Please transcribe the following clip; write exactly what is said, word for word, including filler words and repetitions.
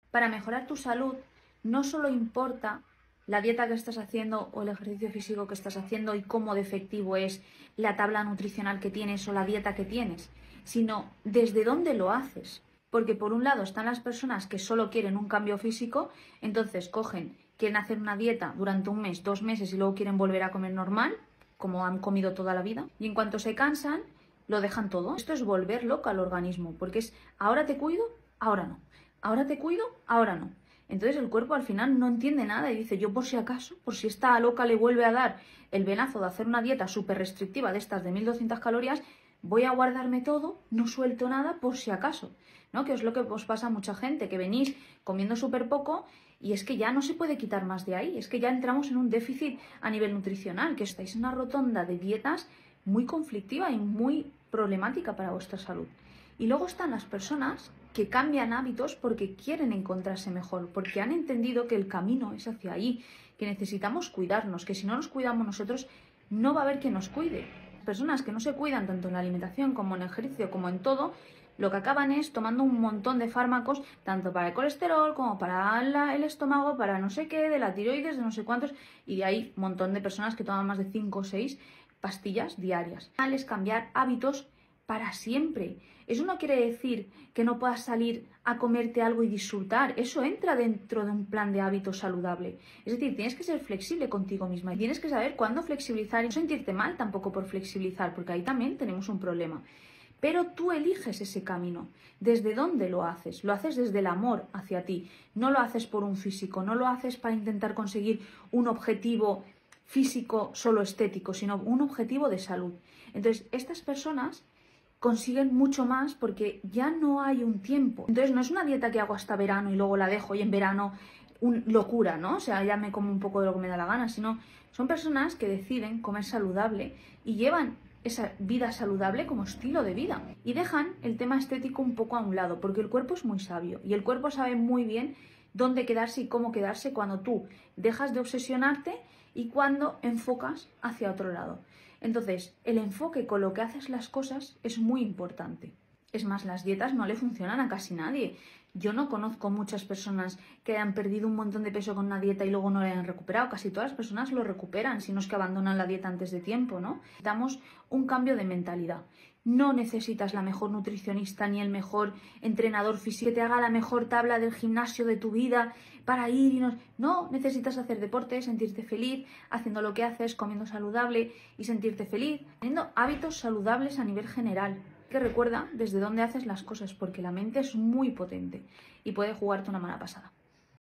Para mejorar tu salud no solo importa la dieta que estás haciendo o el ejercicio físico que estás haciendo y cómo de efectivo es la tabla nutricional que tienes o la dieta que tienes, sino desde dónde lo haces. Porque por un lado están las personas que solo quieren un cambio físico, entonces cogen, quieren hacer una dieta durante un mes, dos meses y luego quieren volver a comer normal, como han comido toda la vida, y en cuanto se cansan, lo dejan todo. Esto es volver loco al organismo, porque es ahora te cuido, ahora no. Ahora te cuido, ahora no. Entonces el cuerpo al final no entiende nada y dice, yo por si acaso, por si esta loca le vuelve a dar el venazo de hacer una dieta súper restrictiva de estas de mil doscientas calorías, voy a guardarme todo, no suelto nada por si acaso, ¿no? Que es lo que os pasa a mucha gente, que venís comiendo súper poco y es que ya no se puede quitar más de ahí, es que ya entramos en un déficit a nivel nutricional, que estáis en una rotonda de dietas muy conflictiva y muy problemática para vuestra salud. Y luego están las personas que cambian hábitos porque quieren encontrarse mejor, porque han entendido que el camino es hacia ahí, que necesitamos cuidarnos, que si no nos cuidamos nosotros no va a haber quien nos cuide. Personas que no se cuidan tanto en la alimentación como en el ejercicio como en todo, lo que acaban es tomando un montón de fármacos, tanto para el colesterol como para la, el estómago, para no sé qué, de la tiroides, de no sé cuántos, y hay un montón de personas que toman más de cinco o seis pastillas diarias. Es cambiar hábitos para siempre. Eso no quiere decir que no puedas salir a comerte algo y disfrutar. Eso entra dentro de un plan de hábitos saludable. Es decir, tienes que ser flexible contigo misma y tienes que saber cuándo flexibilizar y no sentirte mal tampoco por flexibilizar, porque ahí también tenemos un problema. Pero tú eliges ese camino. ¿Desde dónde lo haces? Lo haces desde el amor hacia ti. No lo haces por un físico, no lo haces para intentar conseguir un objetivo físico solo estético, sino un objetivo de salud. Entonces, estas personas consiguen mucho más porque ya no hay un tiempo. Entonces no es una dieta que hago hasta verano y luego la dejo y en verano un locura, ¿no? O sea, ya me como un poco de lo que me da la gana, sino son personas que deciden comer saludable y llevan esa vida saludable como estilo de vida y dejan el tema estético un poco a un lado porque el cuerpo es muy sabio y el cuerpo sabe muy bien dónde quedarse y cómo quedarse cuando tú dejas de obsesionarte y cuando enfocas hacia otro lado. Entonces, el enfoque con lo que haces las cosas es muy importante. Es más, las dietas no le funcionan a casi nadie. Yo no conozco muchas personas que hayan perdido un montón de peso con una dieta y luego no la hayan recuperado. Casi todas las personas lo recuperan, si no es que abandonan la dieta antes de tiempo, ¿no? Necesitamos un cambio de mentalidad. No necesitas la mejor nutricionista ni el mejor entrenador físico que te haga la mejor tabla del gimnasio de tu vida para ir y no... No, necesitas hacer deporte, sentirte feliz, haciendo lo que haces, comiendo saludable y sentirte feliz, teniendo hábitos saludables a nivel general. Que recuerda desde dónde haces las cosas, porque la mente es muy potente y puede jugarte una mala pasada.